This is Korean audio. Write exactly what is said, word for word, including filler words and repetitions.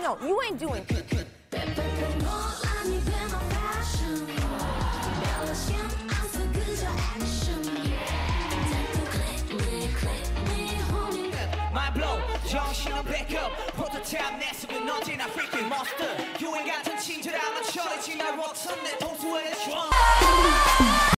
no, you ain't doing it. My blow, 정신은 backup 프로토타입 내 속은 언제나 freaking monster 유행 같은 친절함은 처리지 날 워터 내 동수에